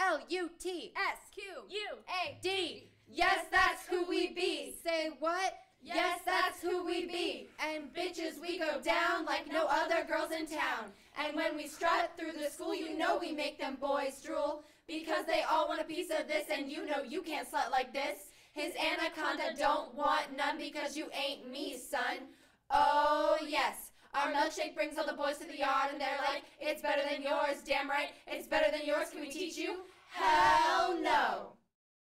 S-Q-U-A-D. Yes, that's who we be. Say what? Yes, that's who we be. And bitches, we go down like no other girls in town. And when we strut through the school, you know we make them boys drool. Because they all want a piece of this, and you know you can't slut like this. His anaconda don't want none because you ain't me, son. Oh, yes. Our milkshake brings all the boys to the yard, and they're like, it's better than yours. Damn right, it's better than yours. Can we teach you? Hell no.